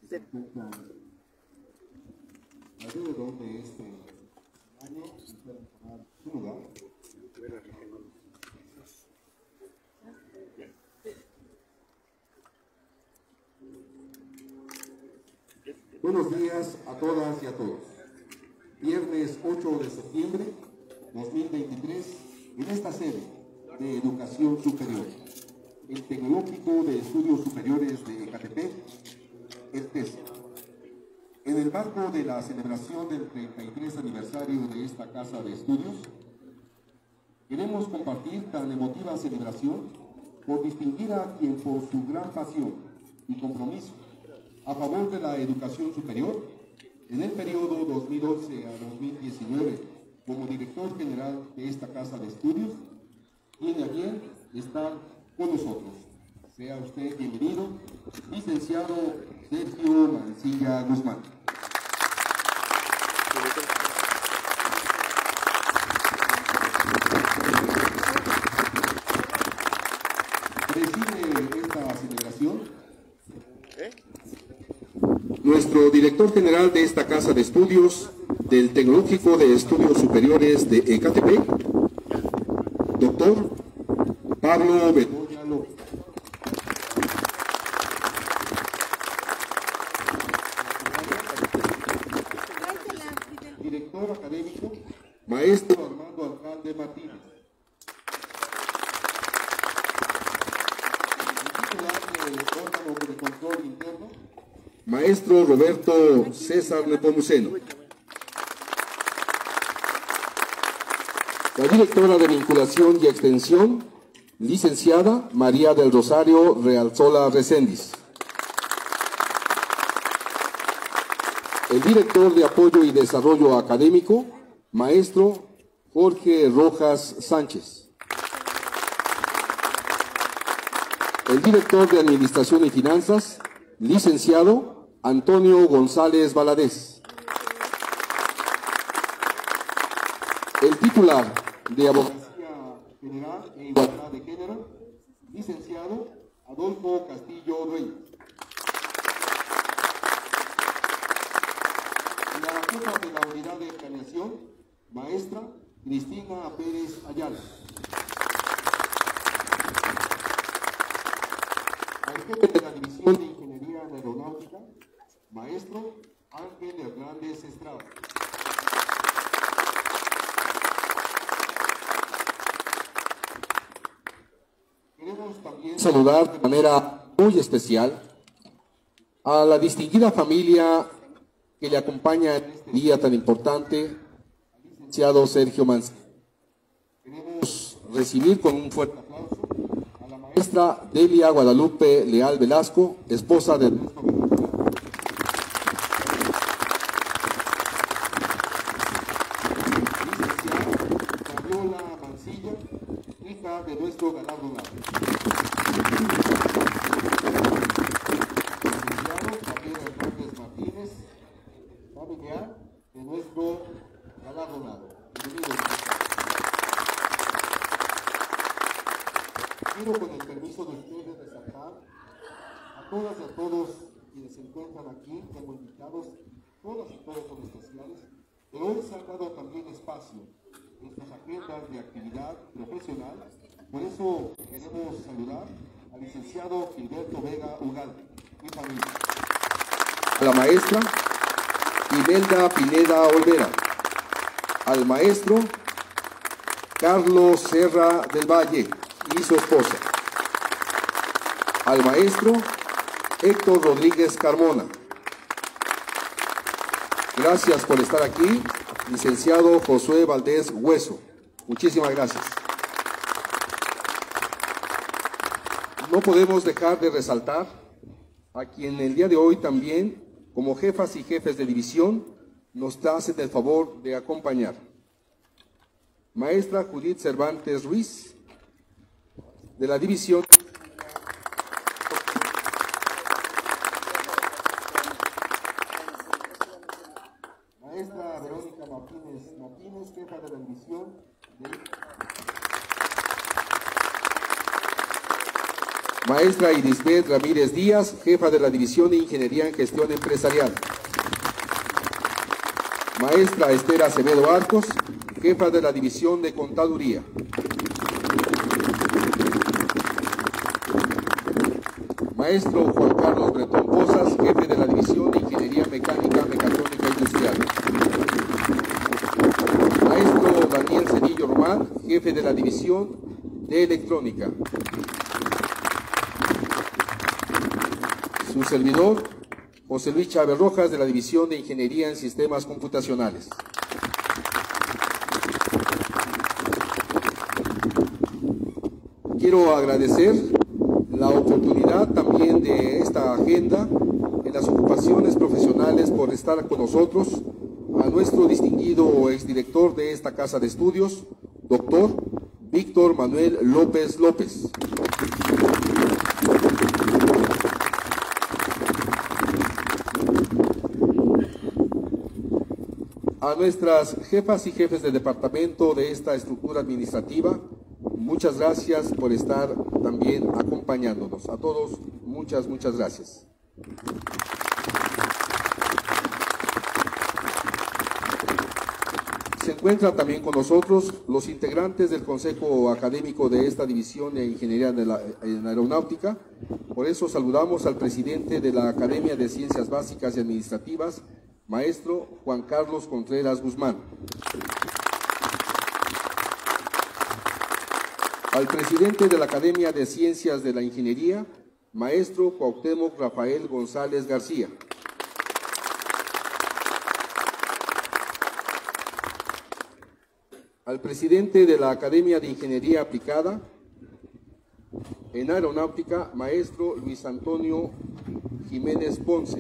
se encuentran alrededor de este año y pueden tomar su lugar. Buenos días a todas y a todos. Viernes 8 de septiembre 2023, en esta sede de Educación Superior, el Tecnológico de Estudios Superiores de Ecatepec, el TES. En el marco de la celebración del 33 aniversario de esta Casa de Estudios, queremos compartir tan emotiva celebración por distinguir a quien por su gran pasión y compromiso a favor de la educación superior, en el periodo 2011 a 2019, como director general de esta Casa de Estudios, tiene a bien estar con nosotros. Sea usted bienvenido, licenciado Sergio Mancilla Guzmán. Preside esta celebración nuestro director general de esta Casa de Estudios del Tecnológico de Estudios Superiores de Ecatepec, doctor Pablo Bedoya López. Director académico, maestro Armando Alcalde Martínez. El titular del órgano de control interno, maestro Roberto César Nepomuceno. La directora de Vinculación y Extensión, licenciada María del Rosario Realzola Recendis. El director de Apoyo y Desarrollo Académico, maestro Jorge Rojas Sánchez. El director de Administración y Finanzas, licenciado Antonio González Valadez. El titular de Abogacía General e Igualdad de Género, licenciado Adolfo Castillo Reyes. La jefa de la Unidad de Planeación, maestra Cristina Pérez Ayala. El jefe de la División de Ingeniería Aeronáutica, maestro Ángel Hernández Estrada. Queremos también saludar de manera muy especial a la distinguida familia que le acompaña en este día tan importante, al licenciado Sergio Mancilla. Queremos recibir con un fuerte aplauso a la maestra Delia Guadalupe Leal Velasco, esposa de nuestro galardonado. Licenciada Fabiola Mancilla, hija de nuestro galardonado. Licenciado Javier Hernández Martínez, familiar de nuestro galardonado. Bienvenidos. Quiero, con el permiso de ustedes, resaltar a todas y a todos quienes se encuentran aquí como invitados, todas y todos son especiales, pero hoy se ha dado también espacio en sus agendas de actividad profesional. Por eso queremos saludar al licenciado Gilberto Vega Ugalde y familia, a la maestra Imelda Pineda Olvera, al maestro Carlos Serra del Valle y su esposa, al maestro Héctor Rodríguez Carmona. Gracias por estar aquí, licenciado Josué Valdés Hueso. Muchísimas gracias. No podemos dejar de resaltar a quien el día de hoy también, como jefas y jefes de división, nos hacen el favor de acompañar. Maestra Judith Cervantes Ruiz, de la división. Maestra Verónica Martínez, jefa de la división de Maestra Irisbeth Ramírez Díaz, jefa de la División de Ingeniería en Gestión Empresarial. Maestra Esther Acevedo Arcos, jefa de la División de Contaduría. Maestro Juan Carlos Bretón Posas, jefe de la División de Ingeniería Mecánica, Mecatrónica Industrial. Maestro Daniel Cedillo Román, jefe de la División de Electrónica. Su servidor, José Luis Chávez Rojas, de la División de Ingeniería en Sistemas Computacionales. Quiero agradecer la oportunidad también de esta agenda en las ocupaciones profesionales por estar con nosotros, a nuestro distinguido exdirector de esta Casa de Estudios, doctor Víctor Manuel López López. A nuestras jefas y jefes de departamento de esta estructura administrativa, muchas gracias por estar también acompañándonos. A todos, muchas gracias. Se encuentran también con nosotros los integrantes del Consejo Académico de esta División de Ingeniería en Aeronáutica. Por eso saludamos al presidente de la Academia de Ciencias Básicas y Administrativas, maestro Juan Carlos Contreras Guzmán. Al presidente de la Academia de Ciencias de la Ingeniería, maestro Cuauhtémoc Rafael González García. Al presidente de la Academia de Ingeniería Aplicada en Aeronáutica, maestro Luis Antonio Jiménez Ponce.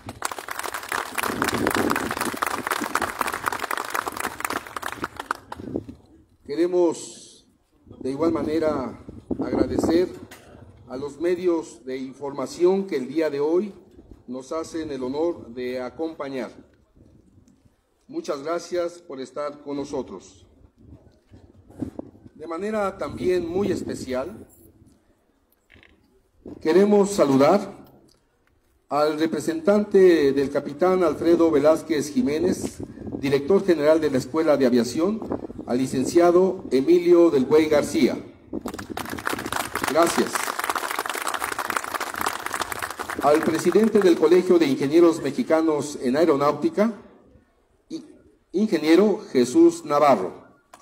Queremos de igual manera agradecer a los medios de información que el día de hoy nos hacen el honor de acompañar. Muchas gracias por estar con nosotros. De manera también muy especial, queremos saludar al representante del capitán Alfredo Velázquez Jiménez, director general de la Escuela de Aviación, al licenciado Emilio del Buey García. Gracias. Al presidente del Colegio de Ingenieros Mexicanos en Aeronáutica, ingeniero Jesús Navarro.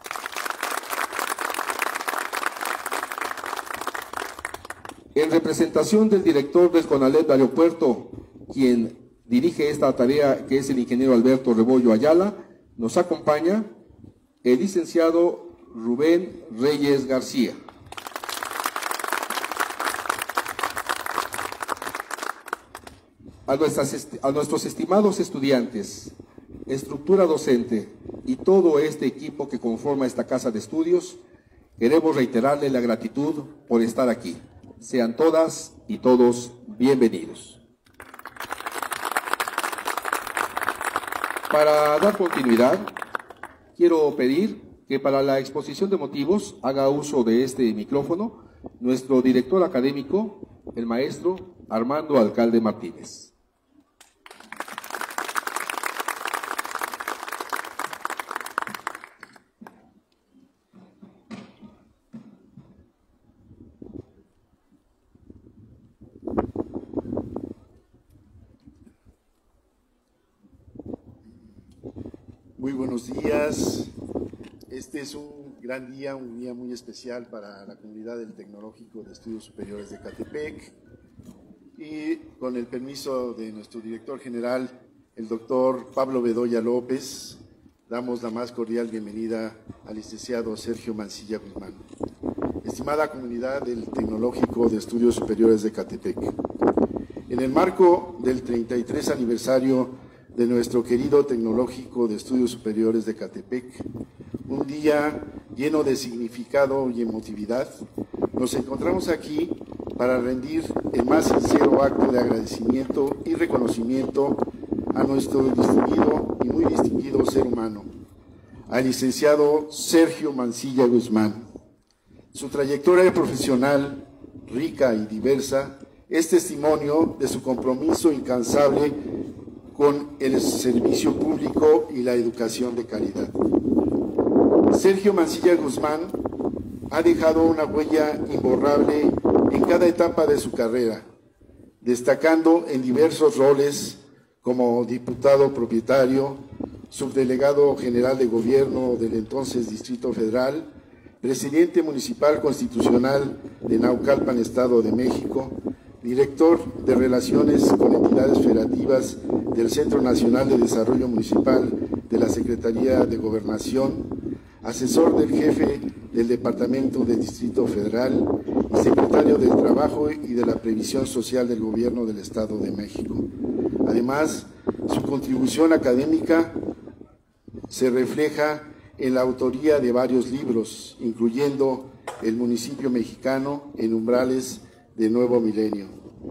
En representación del director del CONALEP de Aeropuerto, quien dirige esta tarea, que es el ingeniero Alberto Rebollo Ayala, nos acompaña el licenciado Rubén Reyes García. A nuestros estimados estudiantes, estructura docente y todo este equipo que conforma esta casa de estudios, queremos reiterarle la gratitud por estar aquí. Sean todas y todos bienvenidos. Para dar continuidad, quiero pedir que para la exposición de motivos haga uso de este micrófono nuestro director académico, el maestro Armando Alcalde Martínez. Muy buenos días. Este es un gran día, un día muy especial para la comunidad del Tecnológico de Estudios Superiores de Ecatepec. Y con el permiso de nuestro director general, el doctor Pablo Bedoya López, damos la más cordial bienvenida al licenciado Sergio Mancilla Guzmán. Estimada comunidad del Tecnológico de Estudios Superiores de Ecatepec, en el marco del 33 aniversario de nuestro querido Tecnológico de Estudios Superiores de Ecatepec, un día lleno de significado y emotividad, nos encontramos aquí para rendir el más sincero acto de agradecimiento y reconocimiento a nuestro distinguido y muy distinguido ser humano, al licenciado Sergio Mancilla Guzmán. Su trayectoria profesional rica y diversa, es testimonio de su compromiso incansable con el servicio público y la educación de calidad. Sergio Mancilla Guzmán ha dejado una huella imborrable en cada etapa de su carrera, destacando en diversos roles como diputado propietario, subdelegado general de gobierno del entonces Distrito Federal, presidente municipal constitucional de Naucalpan, Estado de México, director de Relaciones con Entidades Federativas del Centro Nacional de Desarrollo Municipal de la Secretaría de Gobernación, asesor del jefe del Departamento del Distrito Federal y secretario del Trabajo y de la Previsión Social del Gobierno del Estado de México. Además, su contribución académica se refleja en la autoría de varios libros, incluyendo El municipio mexicano en umbrales de nuevo milenio.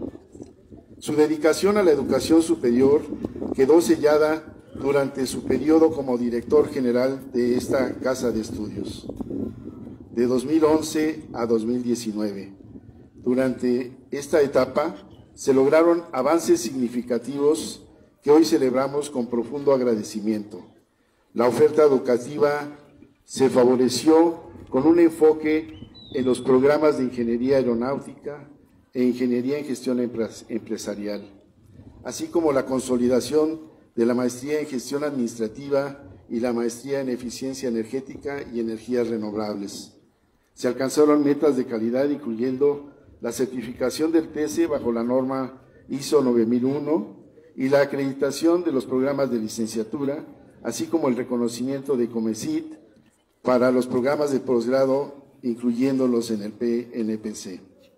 Su dedicación a la educación superior quedó sellada durante su periodo como director general de esta casa de estudios, de 2011 a 2019. Durante esta etapa se lograron avances significativos que hoy celebramos con profundo agradecimiento. La oferta educativa se favoreció con un enfoque en los programas de Ingeniería Aeronáutica e Ingeniería en Gestión Empresarial, así como la consolidación de la Maestría en Gestión Administrativa y la Maestría en Eficiencia Energética y Energías Renovables. Se alcanzaron metas de calidad, incluyendo la certificación del TESE bajo la norma ISO 9001 y la acreditación de los programas de licenciatura, así como el reconocimiento de COMECIT para los programas de posgrado, incluyéndolos en el PNPC.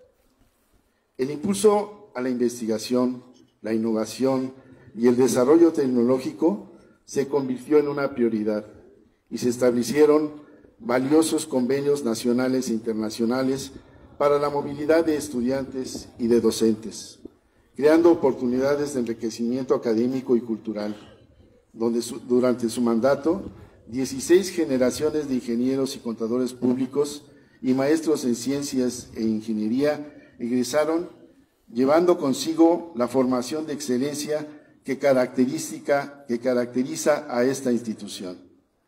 El impulso a la investigación, la innovación y el desarrollo tecnológico se convirtió en una prioridad y se establecieron valiosos convenios nacionales e internacionales para la movilidad de estudiantes y de docentes, creando oportunidades de enriquecimiento académico y cultural, donde durante su mandato 16 generaciones de ingenieros y contadores públicos y maestros en ciencias e ingeniería egresaron, llevando consigo la formación de excelencia que caracteriza a esta institución.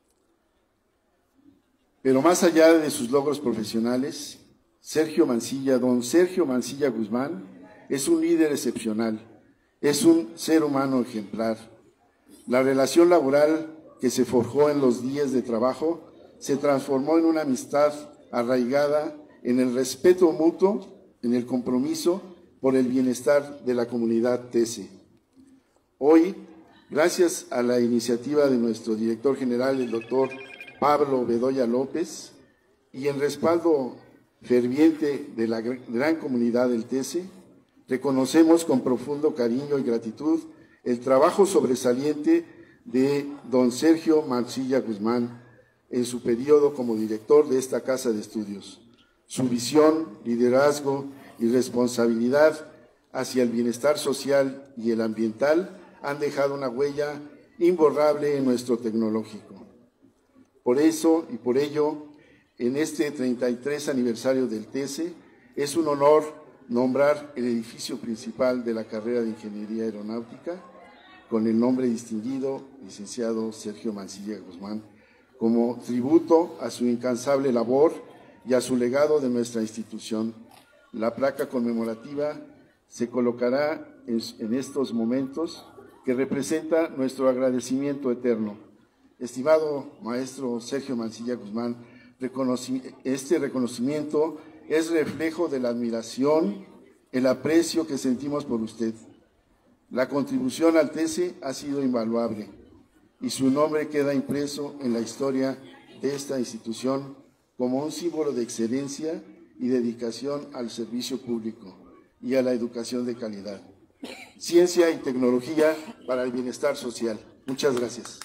Pero más allá de sus logros profesionales, don Sergio Mancilla Guzmán es un líder excepcional, es un ser humano ejemplar. La relación laboral que se forjó en los días de trabajo se transformó en una amistad arraigada en el respeto mutuo, en el compromiso por el bienestar de la comunidad TESE. Hoy, gracias a la iniciativa de nuestro director general, el doctor Pablo Bedoya López, y en respaldo ferviente de la gran comunidad del TESE, reconocemos con profundo cariño y gratitud el trabajo sobresaliente de don Sergio Mancilla Guzmán en su periodo como director de esta casa de estudios. Su visión, liderazgo y responsabilidad hacia el bienestar social y el ambiental han dejado una huella imborrable en nuestro tecnológico. Por eso y por ello, en este 33 aniversario del TESE, es un honor nombrar el edificio principal de la carrera de Ingeniería Aeronáutica con el nombre distinguido, licenciado Sergio Mancilla Guzmán, como tributo a su incansable labor y a su legado de nuestra institución. La placa conmemorativa se colocará en estos momentos, que representa nuestro agradecimiento eterno. Estimado maestro Sergio Mancilla Guzmán, este reconocimiento es reflejo de la admiración, el aprecio que sentimos por usted. La contribución al TESE ha sido invaluable y su nombre queda impreso en la historia de esta institución como un símbolo de excelencia y dedicación al servicio público y a la educación de calidad. Ciencia y tecnología para el bienestar social. Muchas gracias.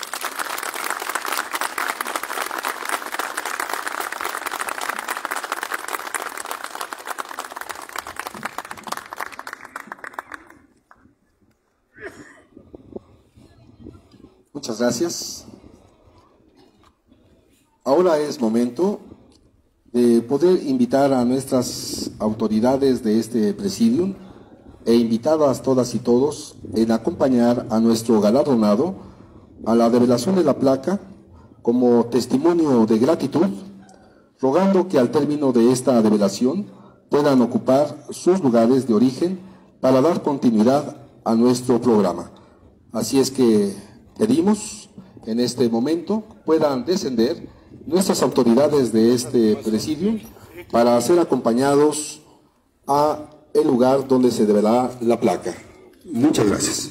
Muchas gracias. Ahora es momento de poder invitar a nuestras autoridades de este presidium e invitadas todas y todos en acompañar a nuestro galardonado a la develación de la placa como testimonio de gratitud, rogando que al término de esta develación puedan ocupar sus lugares de origen para dar continuidad a nuestro programa. Así es que pedimos en este momento puedan descender nuestras autoridades de este presidio para ser acompañados a el lugar donde se develará la placa. Muchas gracias.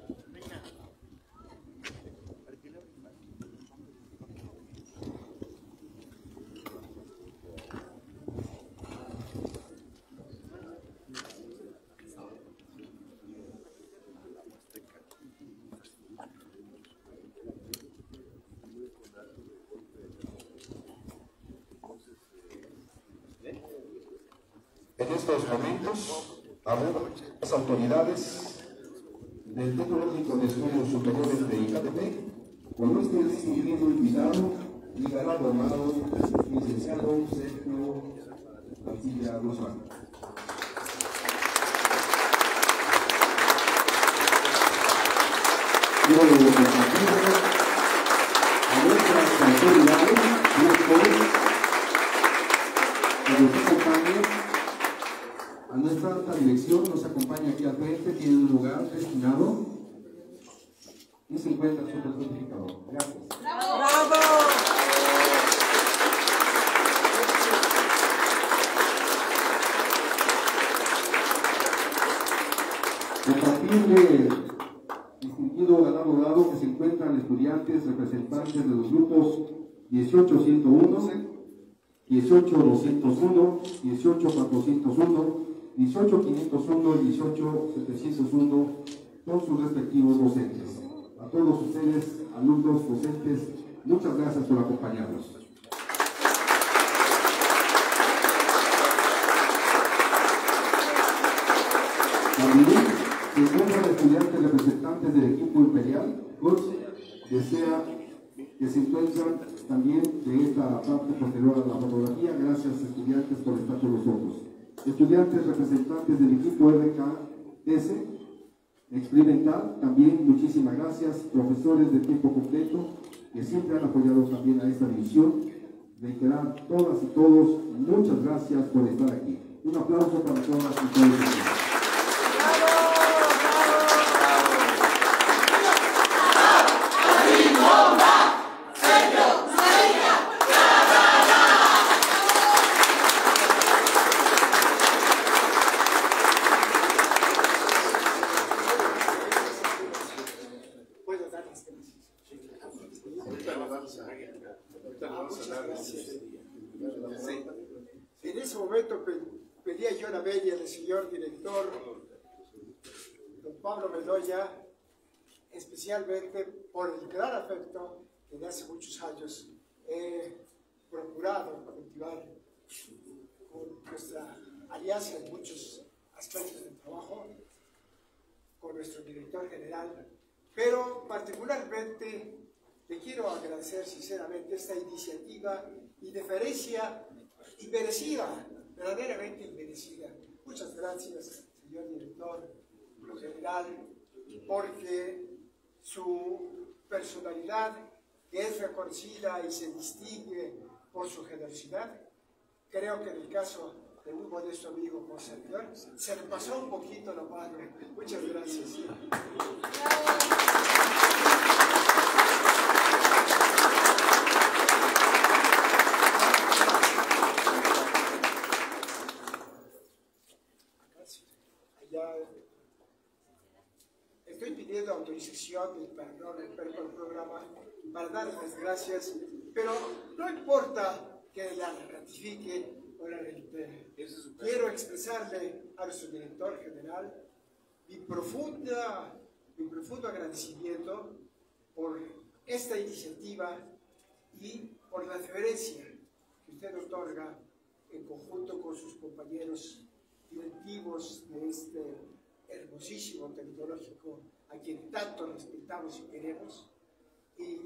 En estos momentos, las autoridades del Tecnológico de Estudios Superiores de Icatepec, con nuestro distinguido invitado y galardonado, licenciado Sergio García Guzmán. Quiero compartir a nuestras autoridades, directores, que nos acompañen. A nuestra alta dirección nos acompaña aquí al frente, tiene un lugar destinado y se encuentra sobre el certificador. Gracias. ¡Bravo! Compartirle distinguido galardonado que se encuentran estudiantes representantes de los grupos 18101, 18201, 18401, 18501 y 18701 con sus respectivos docentes. A todos ustedes, alumnos, docentes, muchas gracias por acompañarnos. También se encuentran estudiantes representantes del equipo imperial, desea que se encuentran también de esta parte posterior a la fotografía. Gracias, estudiantes, por estar con nosotros. Estudiantes representantes del equipo RKS experimental, también muchísimas gracias. Profesores de tiempo completo que siempre han apoyado también a esta división. Reiterar todas y todos, muchas gracias por estar aquí. Un aplauso para todas y todos ustedes. En ese momento pedía yo la venia del señor director, don Pablo Bedoya, especialmente por el gran afecto que de hace muchos años he procurado cultivar con nuestra alianza en muchos aspectos del trabajo, con nuestro director general, pero particularmente le quiero agradecer sinceramente esta iniciativa y deferencia inmerecida, verdaderamente inmerecida. Muchas gracias, señor director general, porque su personalidad, que es reconocida y se distingue por su generosidad, creo que en el caso de un modesto amigo por servidor, se le pasó un poquito la mano. Muchas gracias. Estoy pidiendo autorización para no romper con el programa, para dar las gracias, pero no importa que la ratifique o la reitere. Quiero expresarle a nuestro director general mi profundo agradecimiento por esta iniciativa y por la deferencia que usted otorga en conjunto con sus compañeros directivos de este hermosísimo tecnológico a quien tanto respetamos y queremos, y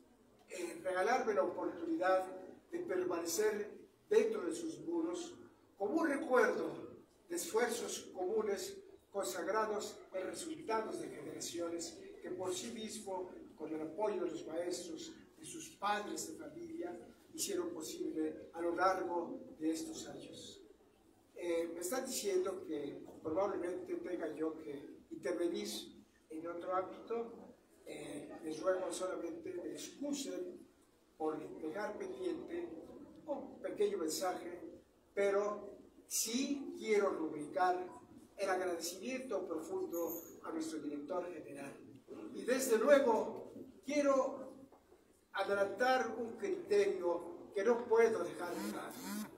regalarme la oportunidad de permanecer dentro de sus muros como un recuerdo de esfuerzos comunes consagrados en resultados de generaciones que por sí mismo, con el apoyo de los maestros, de sus padres de familia, hicieron posible a lo largo de estos años. Me están diciendo que probablemente tenga yo que intervenir en otro ámbito. Les ruego solamente me excusen por dejar pendiente un pequeño mensaje, pero sí quiero rubricar el agradecimiento profundo a nuestro director general. Y desde luego quiero adelantar un criterio que no puedo dejar de lado.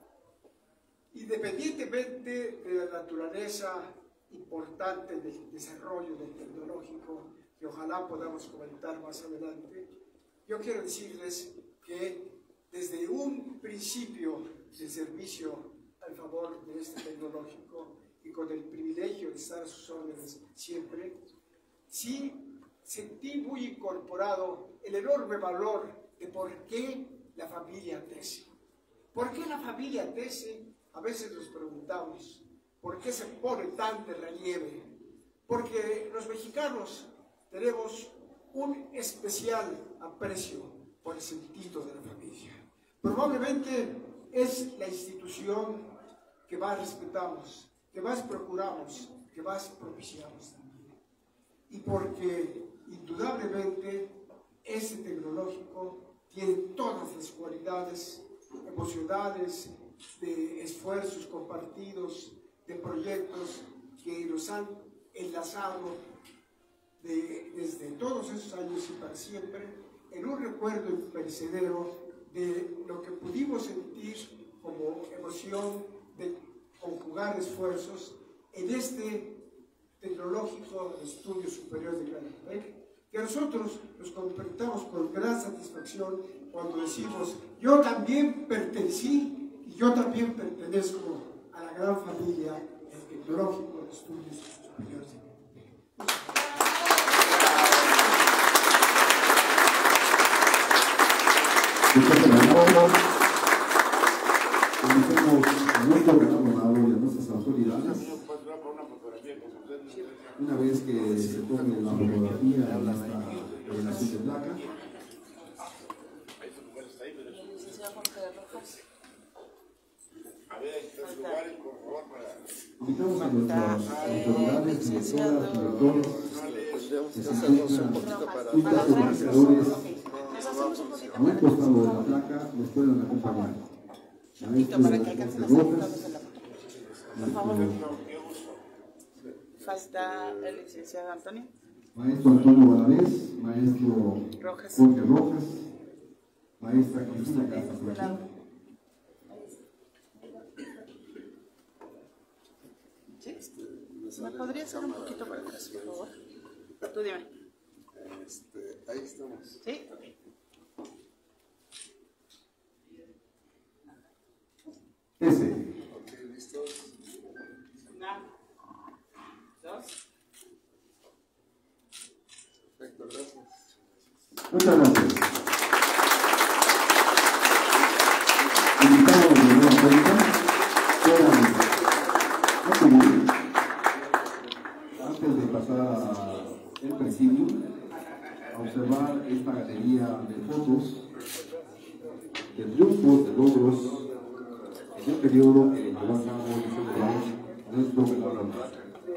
Independientemente de la naturaleza importante del desarrollo del tecnológico, que ojalá podamos comentar más adelante, yo quiero decirles que desde un principio del servicio al favor de este tecnológico y con el privilegio de estar a sus órdenes siempre, sí sentí muy incorporado el enorme valor de por qué la familia Tese. ¿Por qué la familia Tese? A veces nos preguntamos, ¿por qué se pone tan de relieve? Porque los mexicanos tenemos un especial aprecio por el sentido de la familia. Probablemente es la institución que más respetamos, que más procuramos, que más propiciamos también. Y porque indudablemente ese tecnológico tiene todas las cualidades emocionales, de esfuerzos compartidos, de proyectos que nos han enlazado desde todos esos años y para siempre en un recuerdo imperecedero de lo que pudimos sentir como emoción de conjugar esfuerzos en este tecnológico de estudios superiores de Catepec, que nosotros nos completamos con gran satisfacción cuando decimos, yo también pertenecí y yo también pertenezco a la gran familia del tecnológico de estudios superiores de Catepec. Conocemos muy gobernado y a nuestras autoridades. Una vez que se tome la fotografía en esta revelación de placa, invitamos a nuestras autoridades, directoras, directores, que se encuentran supervisores a un costado de la placa, nos puedan acompañar. Para que alcancen las fotos de la foto. Por favor. Falta el licenciado Antonio. Maestro Antonio Valadez, maestro Rojas. Jorge Rojas, maestra Cristina Castañeda. ¿Sí? ¿Me podría hacer un poquito para atrás, por favor? Tú dime. Ahí estamos. ¿Sí? Ese. Ok, listos. Una, dos. Perfecto, gracias. Muchas gracias. Invitamos de nueva cuenta, antes de pasar el presidio, a observar esta galería de fotos de triunfos, de logros en el periodo que llevó a cabo nuestro gobernador.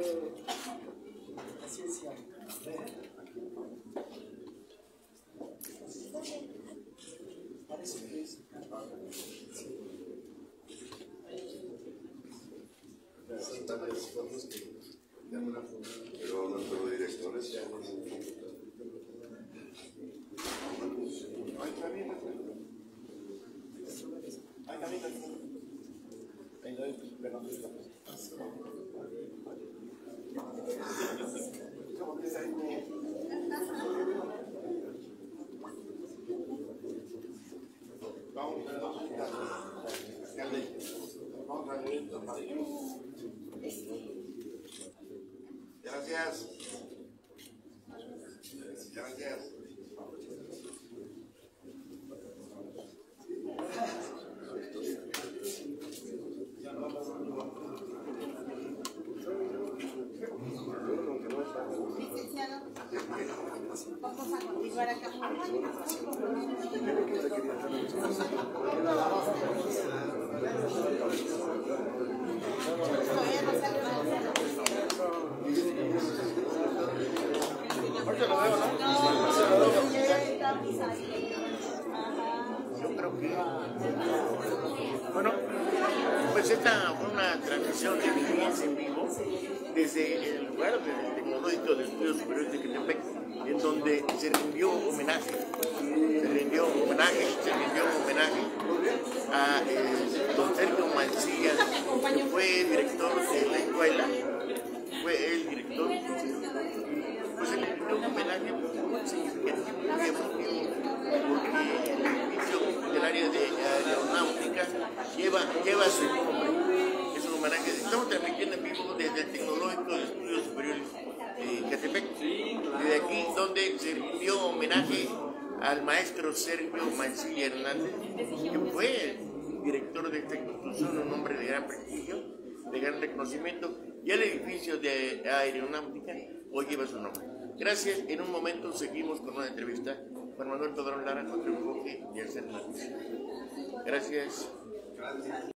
Pero nuestros directores ya no. Gracias. Gracias. Vamos a continuar acá. Yo creo que, bueno, pues esta fue una transmisión de Viviendas en vivo desde el lugar del Tecnológico de Estudios Superiores de Catepec, en donde se rindió homenaje a don Sergio Mancilla, que fue director de la escuela, fue el director, pues se le rindió un homenaje muy significativo, muy emotivo, porque el edificio del área de aeronáutica lleva su nombre. Es un homenaje. Estamos transmitiendo en vivo desde el Tecnológico de Estudios Superiores de Catepec, desde aquí donde se rindió homenaje al maestro Sergio Mancilla Hernández, que fue director de esta institución, un hombre de gran prestigio, de gran reconocimiento, y el edificio de aeronáutica hoy lleva su nombre. Gracias. En un momento seguimos con una entrevista con Manuel Padrón Lara, otro enfoque y el ser noticia. Gracias.